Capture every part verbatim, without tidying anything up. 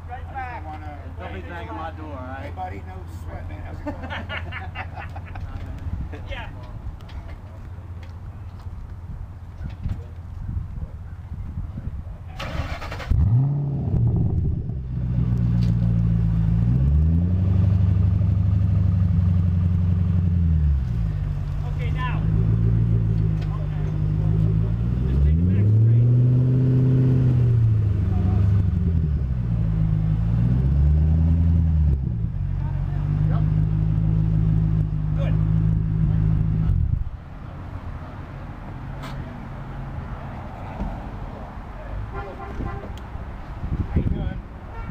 Straight back. Don't be banging my door, all right? Hey, buddy, no sweat, man. How's it going? Yeah. Okay, now. Okay. Just take it back straight. Yep. Good. How you doing?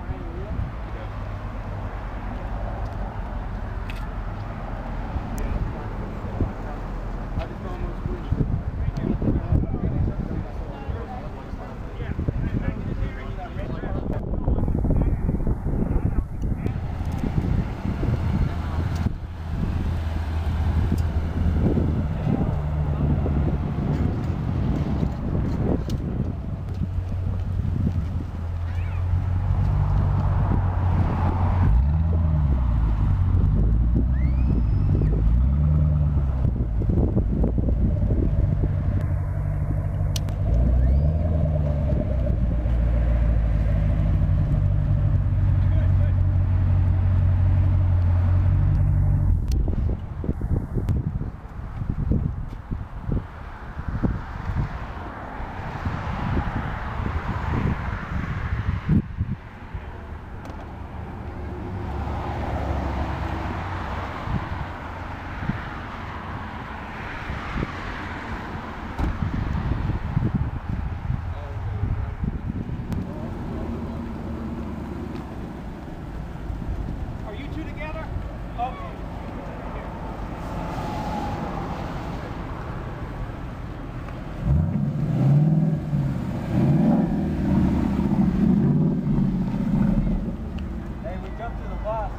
I just almost switched. Yeah. Back in this area. Right there. Are you two together? Okay. Hey, we jumped to the bus.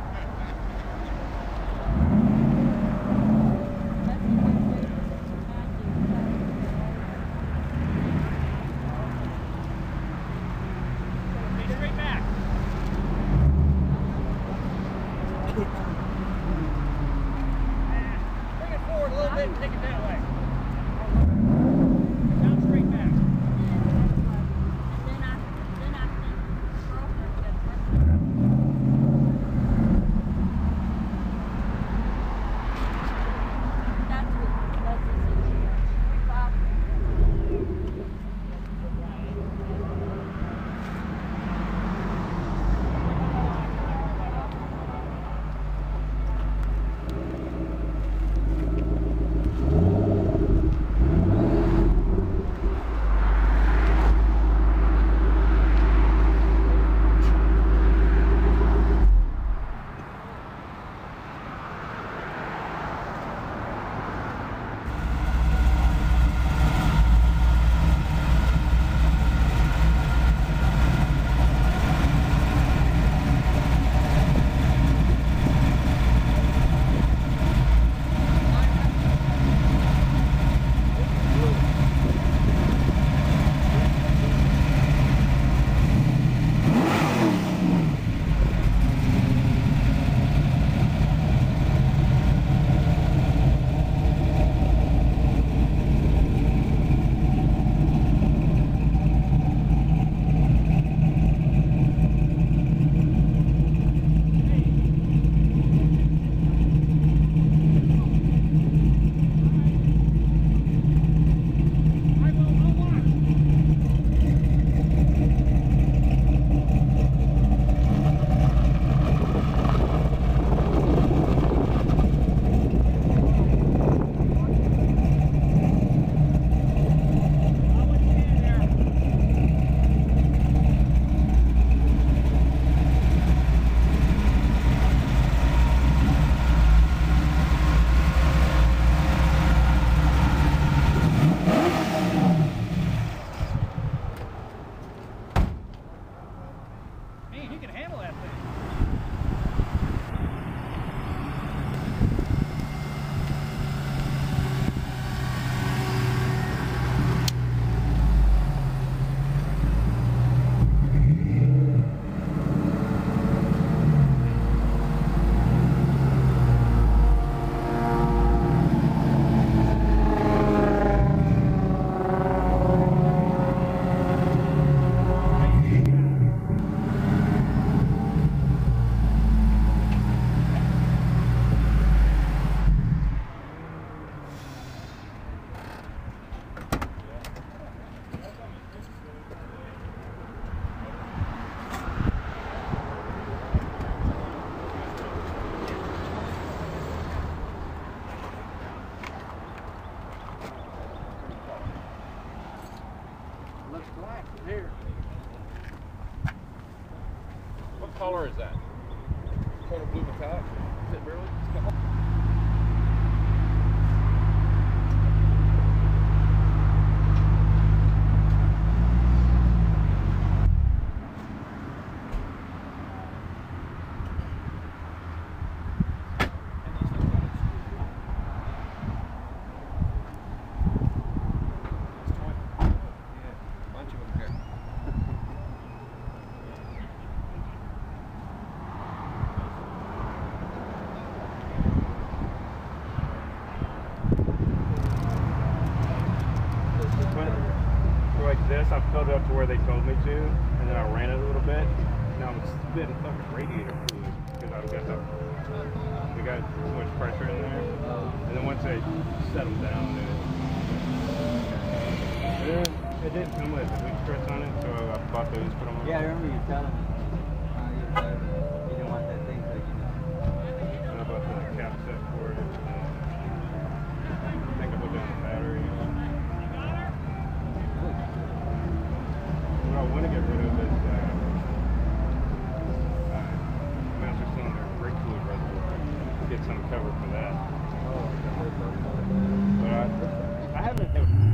Okay, straight back. Bring it forward a little bit and take it that way. Down straight back. I will, I'll watch. I'll let you in there. Man, you can handle that thing. color is that? Total blue metallic. Is it really? Bunch of them here. For like this, I filled it up to where they told me to, and then I ran it a little bit. Now I'm spitting fucking radiator fluid because I've got the, we got too much pressure in there. And then once I settle down, it, yeah, it didn't come with a weak stress on it, so I bought those, put them on. Yeah, I remember you telling me. Uh, you, uh, you didn't want that thing to, you know. And I bought the cap set for it. I think I put down the battery. What I want to get rid of is uh, uh, master cylinder brake fluid reservoir. Get some cover for that. But I, I haven't.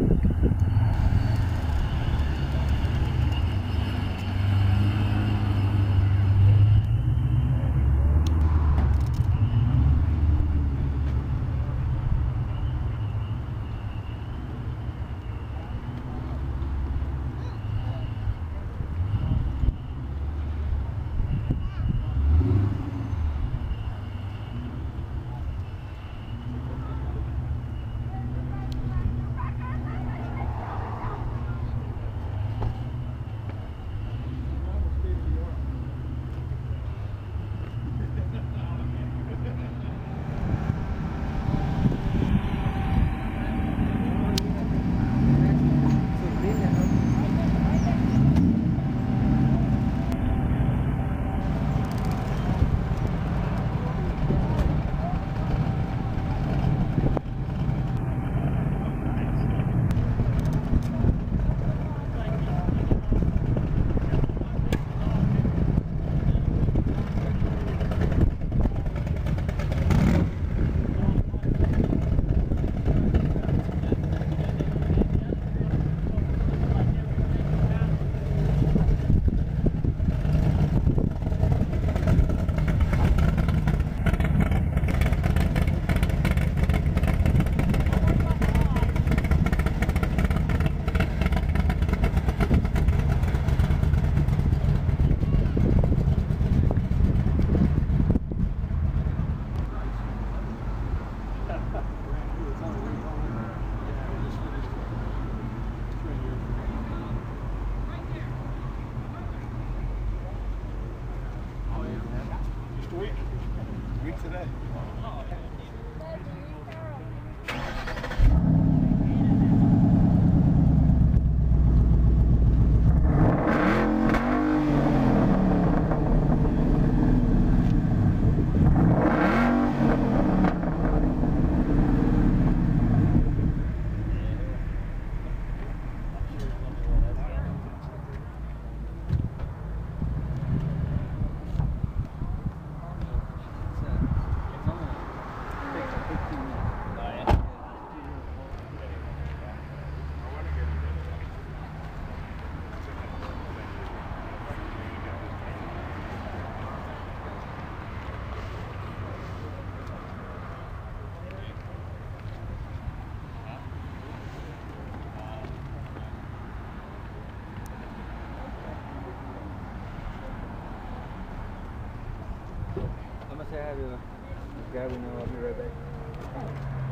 Today. I'm gonna say hi to the guy we know. I'll be right back.